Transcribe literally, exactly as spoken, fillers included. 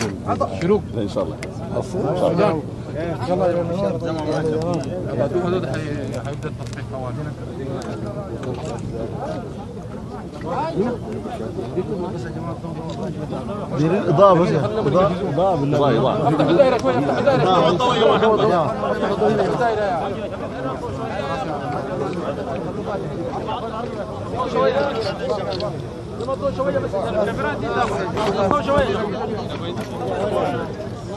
شروق ان شاء الله. رجال يلا يا نور هذول حيبدا التصفيق هنا. دير الإضاءة بس إضاءة إضاءة بالله إضاءة افتح الدائرة شوي افتح الدائرة شوية شوية بس الكاميرات دي شوية